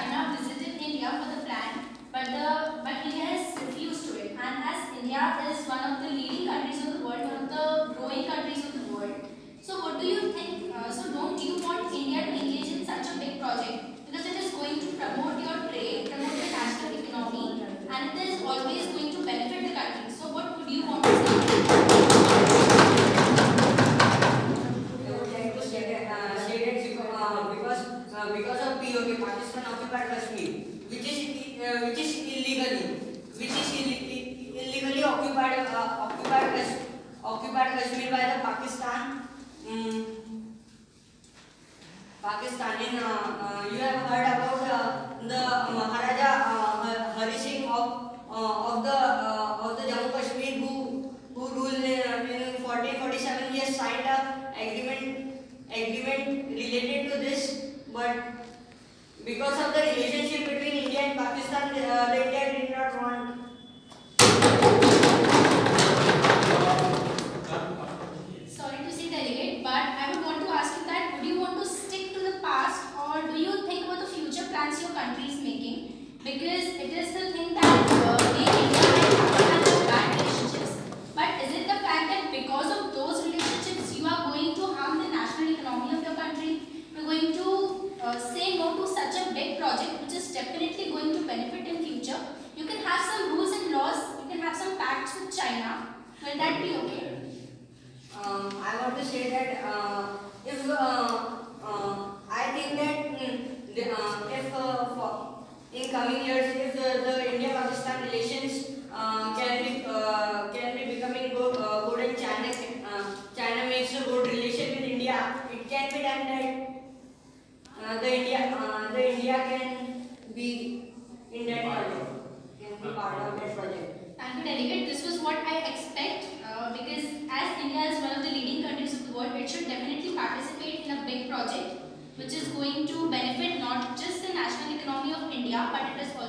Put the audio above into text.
China visited India for the plan, but India has refused to it. And as India is one of the leading countries of the world, one of the growing countries of the world, so what do you think? So don't you want India to engage in such a big project, because it is going to promote your trade, promote the national economy, and it is always going to benefit the country. So what would you want to say? Because of POK, Pakistan occupied Kashmir, which is illegally occupied Kashmir by the Pakistan. Pakistan. You have heard about the Maharaja Hari Singh of the Jammu Kashmir who ruled in 1447. He has signed a agreement related to this, but because of the relationship between India and Pakistan, the India did not want. Sorry to say, delegate, but I would want to ask you that would you want to stick to the past, or do you think about the future plans your country is making? Because it is the thing that India and Pakistan have bad relationships, but is it the fact that because of those relationships you are going to harm the national economy of your country? You're going to say no to such a big project which is definitely going to benefit in future. You can have some rules and laws, you can have some pacts with China. Will that be okay? I want to say that if I think that in coming years, if the India-Pakistan relations can be becoming good and China makes a good relation with India, it can be done that the India can be in that project, can be part of that project. Thank you, delegate. This was what I expect, because as India is one of the leading countries of the world, it should definitely participate in a big project which is going to benefit not just the national economy of India, but it is